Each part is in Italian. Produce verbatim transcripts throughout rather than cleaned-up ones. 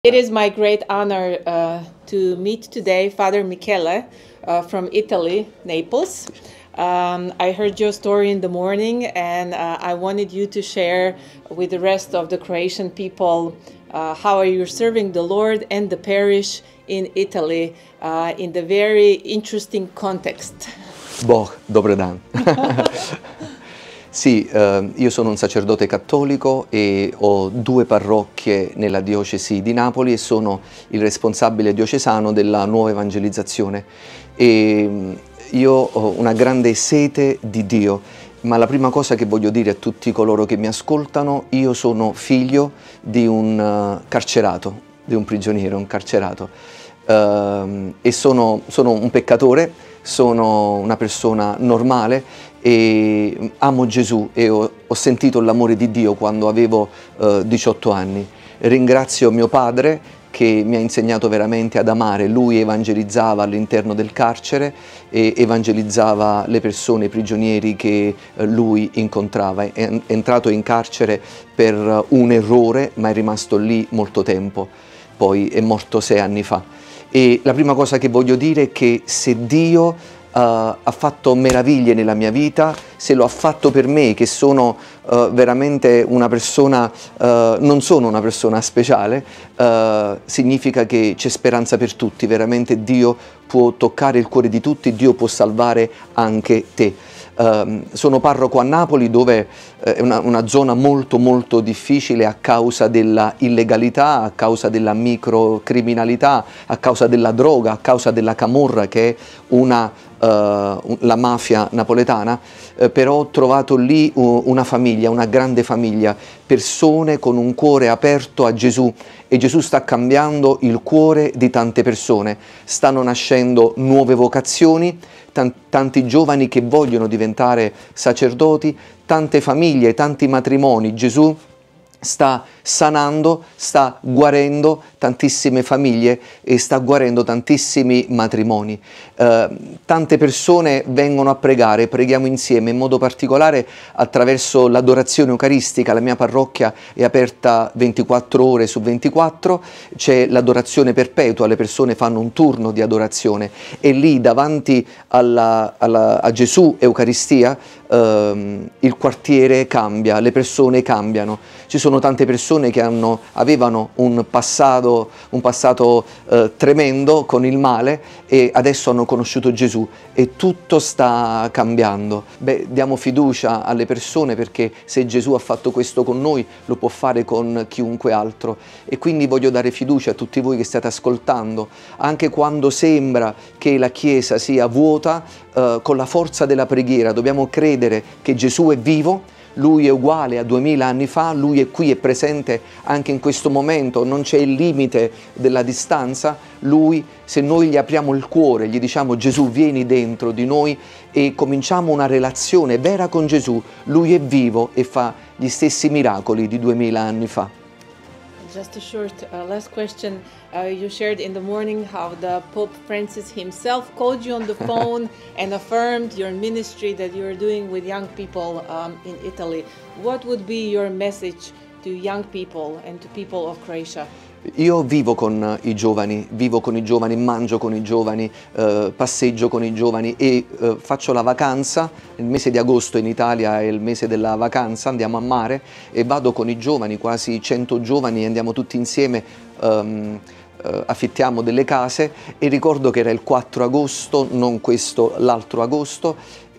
It is my great honor uh, to meet today Father Michele uh, from Italy, Naples. Um, I heard your story in the morning, and uh, I wanted you to share with the rest of the Croatian people uh, how are you serving the Lord and the parish in Italy uh, in the very interesting context. Boh, dobar dan. Sì, eh, io sono un sacerdote cattolico e ho due parrocchie nella diocesi di Napoli e sono il responsabile diocesano della nuova evangelizzazione. E io ho una grande sete di Dio, ma la prima cosa che voglio dire a tutti coloro che mi ascoltano, io sono figlio di un uh, carcerato, di un prigioniero, un carcerato, uh, e sono, sono un peccatore, sono una persona normale e amo Gesù e ho, ho sentito l'amore di Dio quando avevo uh, diciotto anni. Ringrazio mio padre che mi ha insegnato veramente ad amare. Lui evangelizzava all'interno del carcere e evangelizzava le persone, i prigionieri che uh, lui incontrava. È entrato in carcere per uh, un errore, ma è rimasto lì molto tempo. Poi è morto sei anni fa. E la prima cosa che voglio dire è che se Dio Uh, ha fatto meraviglie nella mia vita, se lo ha fatto per me che sono uh, veramente una persona, uh, non sono una persona speciale, uh, significa che c'è speranza per tutti, veramente Dio può toccare il cuore di tutti, Dio può salvare anche te. Uh, sono parroco a Napoli dove uh, è una, una zona molto molto difficile a causa della illegalità, a causa della microcriminalità, a causa della droga, a causa della camorra che è una Uh, la mafia napoletana, uh, però ho trovato lì uh, una famiglia, una grande famiglia, persone con un cuore aperto a Gesù e Gesù sta cambiando il cuore di tante persone, stanno nascendo nuove vocazioni, tan tanti giovani che vogliono diventare sacerdoti, tante famiglie, tanti matrimoni. Gesù sta sanando, sta guarendo tantissime famiglie e sta guarendo tantissimi matrimoni. Eh, tante persone vengono a pregare, preghiamo insieme, in modo particolare attraverso l'adorazione eucaristica. La mia parrocchia è aperta ventiquattro ore su ventiquattro, c'è l'adorazione perpetua, le persone fanno un turno di adorazione e lì davanti alla, alla, a Gesù Eucaristia ehm, il quartiere cambia, le persone cambiano. Ci sono tante persone che hanno, avevano un passato, un passato eh, tremendo con il male e adesso hanno conosciuto Gesù e tutto sta cambiando. Beh, diamo fiducia alle persone perché se Gesù ha fatto questo con noi lo può fare con chiunque altro e quindi voglio dare fiducia a tutti voi che state ascoltando, anche quando sembra che la Chiesa sia vuota, eh, con la forza della preghiera dobbiamo credere che Gesù è vivo. Lui è uguale a duemila anni fa, Lui è qui, è presente anche in questo momento, non c'è il limite della distanza. Lui, se noi gli apriamo il cuore, gli diciamo Gesù vieni dentro di noi e cominciamo una relazione vera con Gesù, Lui è vivo e fa gli stessi miracoli di duemila anni fa. Just a short uh, last question. Uh, you shared in the morning how the Pope Francis himself called you on the phone and affirmed your ministry that you are doing with young people um, in Italy. What would be your message to young people and to people of Croatia? Io vivo con i giovani, vivo con i giovani, mangio con i giovani, eh, passeggio con i giovani e eh, faccio la vacanza. Il mese di agosto in Italia è il mese della vacanza, andiamo a mare e vado con i giovani, quasi cento giovani, andiamo tutti insieme, um, uh, affittiamo delle case e ricordo che era il quattro agosto, non questo, l'altro agosto,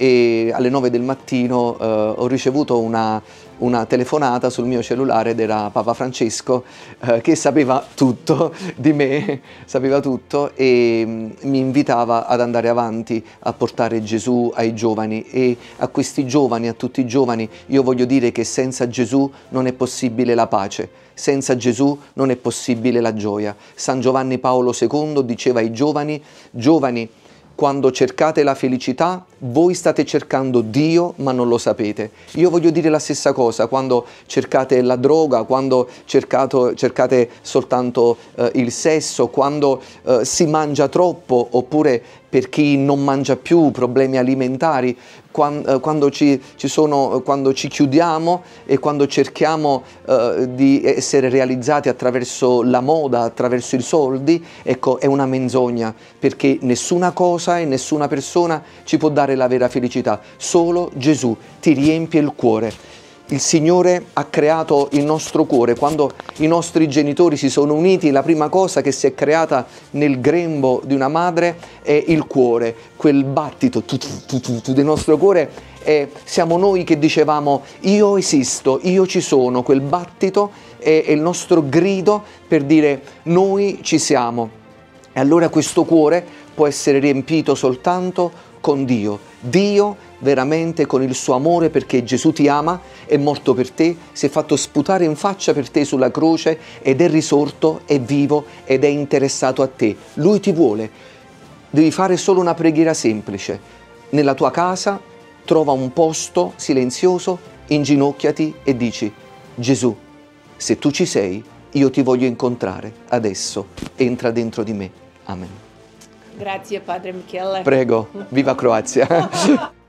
e alle nove del mattino uh, ho ricevuto una una telefonata sul mio cellulare ed era Papa Francesco eh, che sapeva tutto di me, sapeva tutto e mh, mi invitava ad andare avanti a portare Gesù ai giovani e a questi giovani, a tutti i giovani, io voglio dire che senza Gesù non è possibile la pace, senza Gesù non è possibile la gioia. San Giovanni Paolo secondo diceva ai giovani, giovani, quando cercate la felicità, voi state cercando Dio ma non lo sapete. Io voglio dire la stessa cosa, quando cercate la droga, quando cercato, cercate soltanto eh, il sesso, quando eh, si mangia troppo oppure per chi non mangia più, problemi alimentari, quando, quando, ci, ci sono, quando ci chiudiamo e quando cerchiamo eh, di essere realizzati attraverso la moda, attraverso i soldi, ecco, è una menzogna, perché nessuna cosa e nessuna persona ci può dare la vera felicità, solo Gesù ti riempie il cuore. Il Signore ha creato il nostro cuore. Quando i nostri genitori si sono uniti, la prima cosa che si è creata nel grembo di una madre è il cuore, quel battito tu, tu, tu, tu, tu, del nostro cuore. E siamo noi che dicevamo io esisto, io ci sono, quel battito è, è il nostro grido per dire noi ci siamo. E allora questo cuore può essere riempito soltanto con Dio. Dio veramente con il suo amore, perché Gesù ti ama, è morto per te, si è fatto sputare in faccia per te sulla croce ed è risorto, è vivo ed è interessato a te. Lui ti vuole. Devi fare solo una preghiera semplice. Nella tua casa trova un posto silenzioso, inginocchiati e dici: Gesù, se tu ci sei, io ti voglio incontrare adesso, entra dentro di me. Amen. Grazie Padre Michele. Prego, viva Croazia!